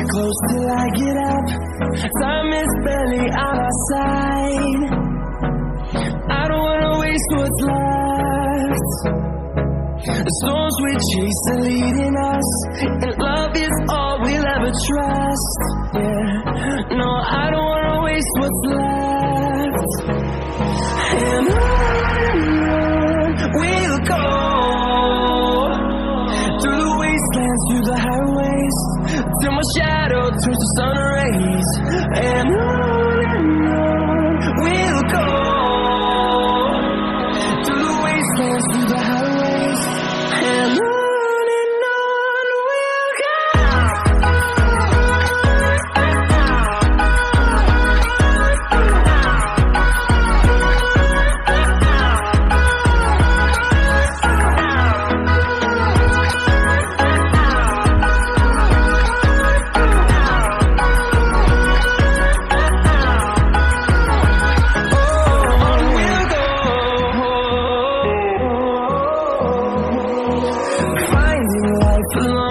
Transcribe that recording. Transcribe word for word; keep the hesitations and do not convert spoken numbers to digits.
close till I get up. Time is barely on our side. I don't wanna waste what's left. The storms we chase are leading us, and love is all we'll ever trust. Yeah, no, I don't wanna waste what's left. And on we'll go, through the wastelands, through the highways, till my shadow turns to sun rays. And on and on we'll go, through the wastelands, through the highways, and on. Life alone.